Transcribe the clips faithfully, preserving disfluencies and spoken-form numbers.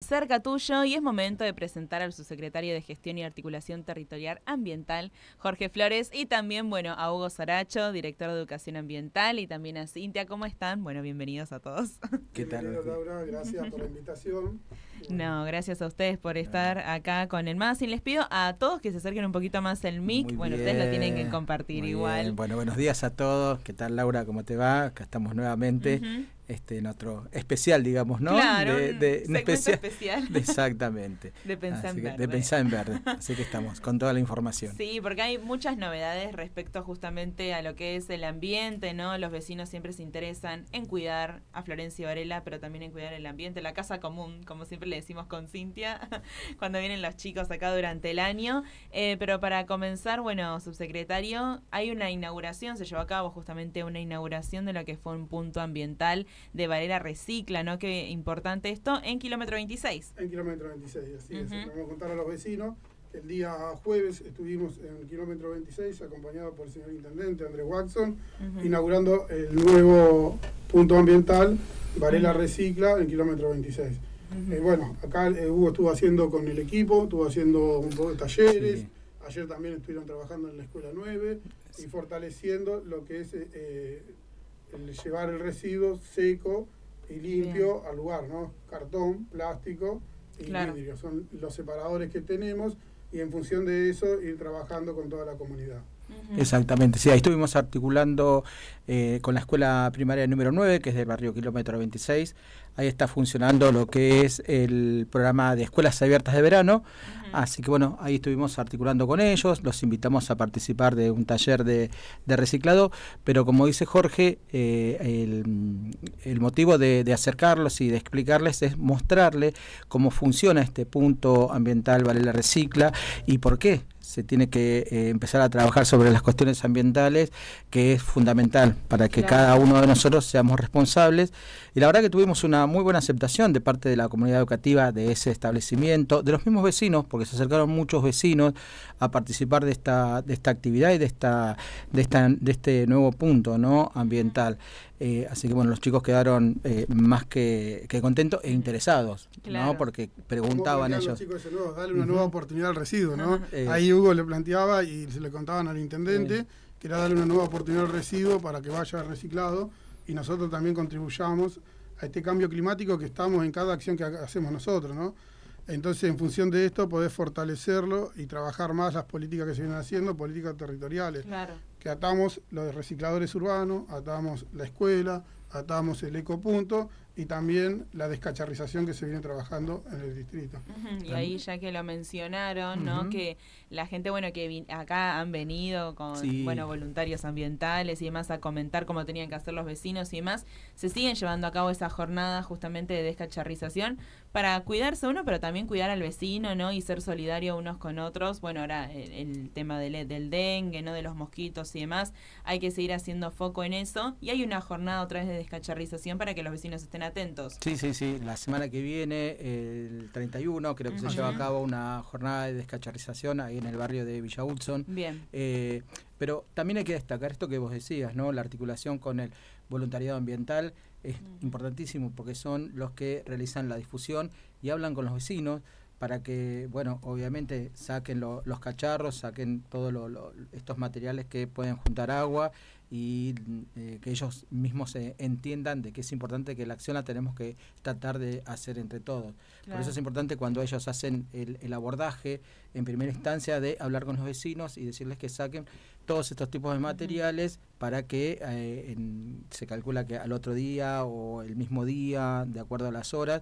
cerca tuyo y es momento de presentar al subsecretario de Gestión y Articulación Territorial Ambiental, Jorge Flores, y también, bueno, a Hugo Saracho, director de Educación Ambiental, y también a Cintia. ¿Cómo están? Bueno, bienvenidos a todos. ¿Qué tal? Laura, gracias por la invitación. No, gracias a ustedes por estar acá con el magazine. Les pido a todos que se acerquen un poquito más el mic. Muy bueno, bien, ustedes lo tienen que compartir igual. Bien. Bueno, buenos días a todos. ¿Qué tal, Laura? ¿Cómo te va? Acá estamos nuevamente. Uh-huh. Este, en otro especial, digamos, ¿no? Claro, de, de, un especial, especial. de, exactamente. De Pensar en Verde. De Pensar en Verde. Así que estamos con toda la información. Sí, porque hay muchas novedades respecto justamente a lo que es el ambiente, ¿no? Los vecinos siempre se interesan en cuidar a Florencia Varela, pero también en cuidar el ambiente, la casa común, como siempre le decimos con Cintia, cuando vienen los chicos acá durante el año. Eh, pero para comenzar, bueno, subsecretario, hay una inauguración, se llevó a cabo justamente una inauguración de lo que fue un punto ambiental de Varela Recicla, ¿no? Qué importante esto, en kilómetro veintiséis. En kilómetro veintiséis, así uh-huh. es. Vamos a contar a los vecinos. El día jueves estuvimos en el kilómetro veintiséis, acompañado por el señor intendente Andrés Watson, uh-huh. inaugurando el nuevo punto ambiental Varela uh-huh. Recicla en kilómetro veintiséis. Uh-huh. Eh, bueno, acá eh, Hugo estuvo haciendo con el equipo, estuvo haciendo un poco de talleres. Sí. Ayer también estuvieron trabajando en la escuela nueve y fortaleciendo lo que es eh, el llevar el residuo seco y limpio Bien. al lugar, ¿no? Cartón, plástico y claro. vidrio. Son los separadores que tenemos y en función de eso ir trabajando con toda la comunidad. Uh-huh. Exactamente, sí, ahí estuvimos articulando eh, con la escuela primaria número nueve, que es del barrio kilómetro veintiséis. Ahí está funcionando lo que es el programa de escuelas abiertas de verano. Uh-huh. Así que bueno, ahí estuvimos articulando con ellos, los invitamos a participar de un taller de, de reciclado, pero como dice Jorge, eh, el, el motivo de, de acercarlos y de explicarles es mostrarles cómo funciona este punto ambiental Varela Recicla y por qué se tiene que eh, empezar a trabajar sobre las cuestiones ambientales, que es fundamental para que claro. cada uno de nosotros seamos responsables. Y la verdad que tuvimos una muy buena aceptación de parte de la comunidad educativa de ese establecimiento, de los mismos vecinos, porque se acercaron muchos vecinos a participar de esta de esta actividad y de esta de esta de este nuevo punto, ¿no? ambiental. Eh, así que bueno, los chicos quedaron eh, más que, que contentos e interesados, claro. ¿no? Porque preguntaban ellos. Los chicos nuevo, darle una uh-huh. nueva oportunidad al residuo, ¿no? Uh-huh. Eh, Ahí Hugo le planteaba y se le contaban al intendente uh-huh. que era darle una nueva oportunidad al residuo para que vaya reciclado y nosotros también contribuyamos a este cambio climático que estamos en cada acción que hacemos nosotros, ¿no? Entonces, en función de esto, podés fortalecerlo y trabajar más las políticas que se vienen haciendo, políticas territoriales. Claro. Que atamos los recicladores urbanos, atamos la escuela, atamos el ecopunto y también la descacharrización que se viene trabajando en el distrito. Uh-huh. Y ahí ya que lo mencionaron, ¿no? Uh-huh. Que la gente, bueno, que vi- acá han venido con, sí. bueno, voluntarios ambientales y demás a comentar cómo tenían que hacer los vecinos y demás, se siguen llevando a cabo esa jornada justamente de descacharrización para cuidarse uno, pero también cuidar al vecino, ¿no? Y ser solidario unos con otros. Bueno, ahora el, el tema del, del dengue, ¿no? De los mosquitos y demás, hay que seguir haciendo foco en eso. Y hay una jornada otra vez de descacharrización para que los vecinos estén atentos. Sí, sí, sí. La semana que viene, el treinta y uno, creo que uh-huh. se lleva a cabo una jornada de descacharrización ahí en el barrio de Villa Hudson. Bien. Eh, pero también hay que destacar esto que vos decías, ¿no? La articulación con el voluntariado ambiental es uh-huh. importantísimo porque son los que realizan la difusión y hablan con los vecinos para que, bueno, obviamente saquen lo, los cacharros, saquen todos lo, lo, estos materiales que pueden juntar agua y eh, que ellos mismos eh, entiendan de que es importante que la acción la tenemos que tratar de hacer entre todos. Claro. Por eso es importante cuando ellos hacen el, el abordaje en primera instancia de hablar con los vecinos y decirles que saquen todos estos tipos de materiales uh-huh. para que eh, en, se calcula que al otro día o el mismo día, de acuerdo a las horas,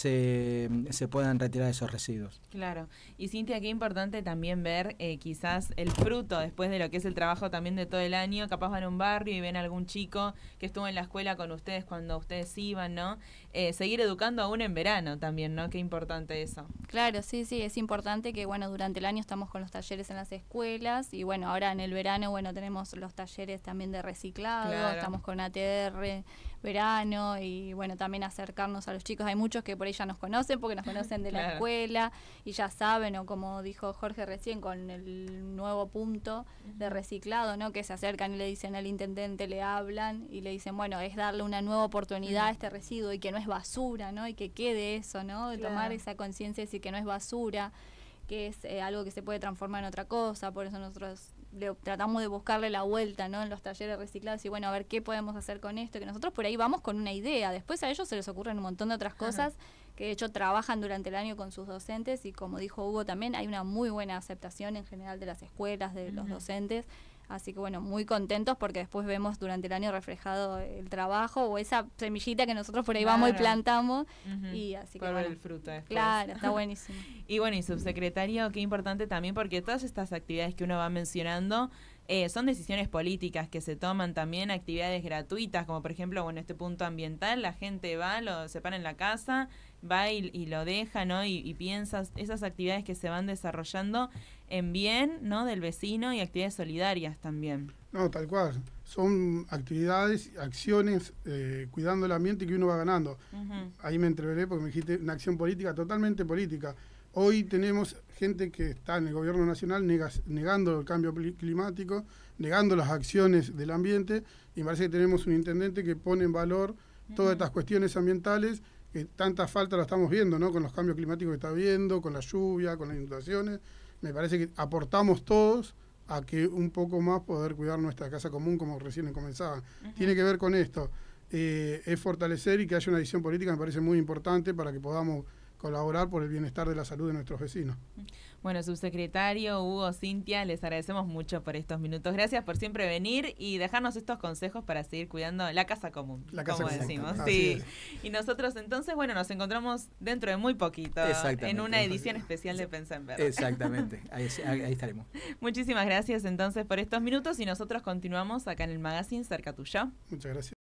se, se puedan retirar esos residuos. Claro. Y Cintia, qué importante también ver eh, quizás el fruto después de lo que es el trabajo también de todo el año. Capaz van a un barrio y ven a algún chico que estuvo en la escuela con ustedes cuando ustedes iban, ¿no? Eh, seguir educando aún en verano también, ¿no? Qué importante eso. Claro, sí, sí, es importante que, bueno, durante el año estamos con los talleres en las escuelas y, bueno, ahora en el verano, bueno, tenemos los talleres también de reciclado, claro. estamos con A T R, verano y bueno, también acercarnos a los chicos. Hay muchos que por ahí ya nos conocen porque nos conocen de Claro. la escuela y ya saben, o como dijo Jorge recién con el nuevo punto de reciclado, ¿no? Que se acercan y le dicen al intendente, le hablan y le dicen, bueno, es darle una nueva oportunidad a este residuo y que no es basura, ¿no? Y que quede eso, ¿no? De Claro. tomar esa conciencia y decir que no es basura, que es eh, algo que se puede transformar en otra cosa. Por eso nosotros le, tratamos de buscarle la vuelta, ¿no? En los talleres reciclados y bueno, a ver qué podemos hacer con esto, que nosotros por ahí vamos con una idea, después a ellos se les ocurren un montón de otras cosas. Ajá. Que de hecho trabajan durante el año con sus docentes y como dijo Hugo también, hay una muy buena aceptación en general de las escuelas, de uh-huh. los docentes. Así que bueno, muy contentos porque después vemos durante el año reflejado el trabajo o esa semillita que nosotros por ahí claro. vamos y plantamos. Uh-huh. Y así que Por bueno, ver el fruto después. Claro, está buenísimo. Y bueno, y subsecretario, qué importante también porque todas estas actividades que uno va mencionando eh, son decisiones políticas que se toman también, actividades gratuitas, como por ejemplo, bueno, este punto ambiental, la gente va, lo separa en la casa, va y, y lo deja, ¿no? Y, y piensa esas actividades que se van desarrollando en bien, ¿no? Del vecino y actividades solidarias también. No, tal cual. Son actividades, acciones, eh, cuidando el ambiente que uno va ganando. Uh-huh. Ahí me entreveré porque me dijiste una acción política, totalmente política. Hoy tenemos gente que está en el gobierno nacional negas, negando el cambio climático, negando las acciones del ambiente, y me parece que tenemos un intendente que pone en valor uh-huh. todas estas cuestiones ambientales, que tanta falta la estamos viendo, ¿no? Con los cambios climáticos que está viendo, con la lluvia, con las inundaciones. Me parece que aportamos todos a que un poco más poder cuidar nuestra casa común, como recién comenzaba. Uh-huh. Tiene que ver con esto. Eh, es fortalecer y que haya una decisión política, me parece muy importante para que podamos colaborar por el bienestar de la salud de nuestros vecinos. Bueno, subsecretario Hugo, Cintia, les agradecemos mucho por estos minutos. Gracias por siempre venir y dejarnos estos consejos para seguir cuidando la casa común, la casa como común. decimos. Sí. Y nosotros entonces, bueno, nos encontramos dentro de muy poquito en una edición especial de Pensá en Verde. Exactamente, ahí, ahí estaremos. Muchísimas gracias entonces por estos minutos y nosotros continuamos acá en el magazine Cerca Tuyo. Muchas gracias.